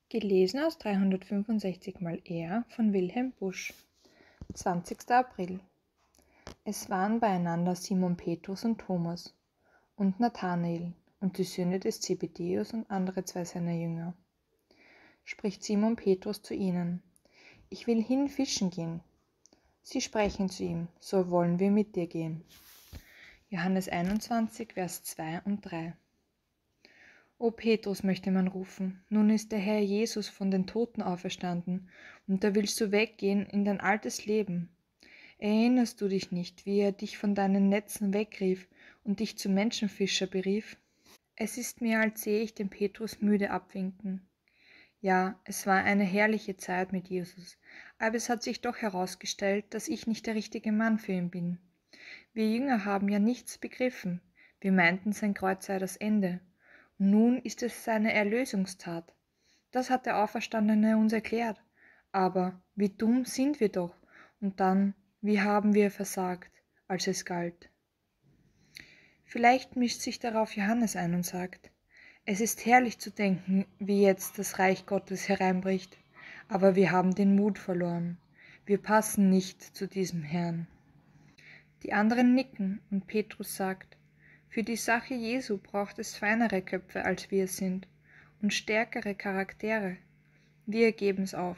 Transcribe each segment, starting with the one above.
Gelesen aus 365 mal R von Wilhelm Busch. 20. April. Es waren beieinander Simon Petrus und Thomas und Nathanael und die Söhne des Zebedäus und andere 2 seiner Jünger. Spricht Simon Petrus zu ihnen: Ich will hin fischen gehen. Sie sprechen zu ihm: So wollen wir mit dir gehen. Johannes 21, Vers 2 und 3. O Petrus, möchte man rufen, nun ist der Herr Jesus von den Toten auferstanden, und da willst du weggehen in dein altes Leben. Erinnerst du dich nicht, wie er dich von deinen Netzen wegrief und dich zum Menschenfischer berief? Es ist mir, als sehe ich den Petrus müde abwinken. Ja, es war eine herrliche Zeit mit Jesus, aber es hat sich doch herausgestellt, dass ich nicht der richtige Mann für ihn bin. Wir Jünger haben ja nichts begriffen, wir meinten, sein Kreuz sei das Ende. Nun ist es seine Erlösungstat. Das hat der Auferstandene uns erklärt. Aber wie dumm sind wir doch. Und dann, wie haben wir versagt, als es galt. Vielleicht mischt sich darauf Johannes ein und sagt: Es ist herrlich zu denken, wie jetzt das Reich Gottes hereinbricht. Aber wir haben den Mut verloren. Wir passen nicht zu diesem Herrn. Die anderen nicken und Petrus sagt: Für die Sache Jesu braucht es feinere Köpfe, als wir sind, und stärkere Charaktere. Wir geben's auf.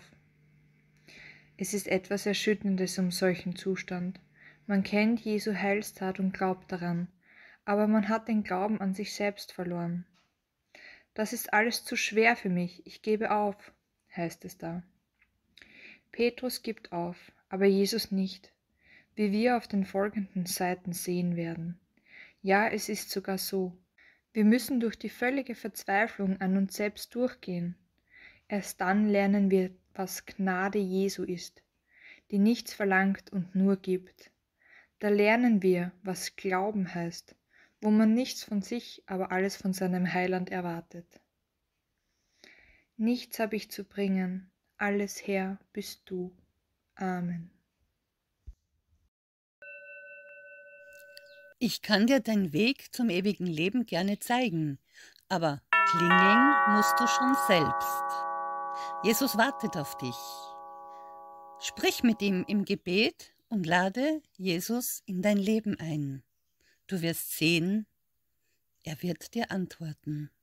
Es ist etwas Erschütterndes um solchen Zustand. Man kennt Jesu Heilstat und glaubt daran, aber man hat den Glauben an sich selbst verloren. Das ist alles zu schwer für mich, ich gebe auf, heißt es da. Petrus gibt auf, aber Jesus nicht, wie wir auf den folgenden Seiten sehen werden. Ja, es ist sogar so. Wir müssen durch die völlige Verzweiflung an uns selbst durchgehen. Erst dann lernen wir, was Gnade Jesu ist, die nichts verlangt und nur gibt. Da lernen wir, was Glauben heißt, wo man nichts von sich, aber alles von seinem Heiland erwartet. Nichts habe ich zu bringen, alles Herr bist du. Amen. Ich kann dir den Weg zum ewigen Leben gerne zeigen, aber klingeln musst du schon selbst. Jesus wartet auf dich. Sprich mit ihm im Gebet und lade Jesus in dein Leben ein. Du wirst sehen, er wird dir antworten.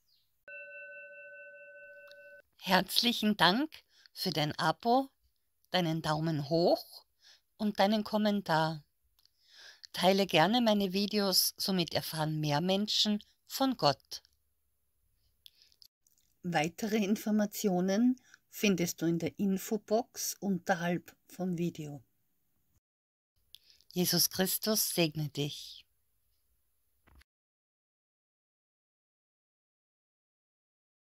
Herzlichen Dank für dein Abo, deinen Daumen hoch und deinen Kommentar. Teile gerne meine Videos, somit erfahren mehr Menschen von Gott. Weitere Informationen findest du in der Infobox unterhalb vom Video. Jesus Christus segne dich.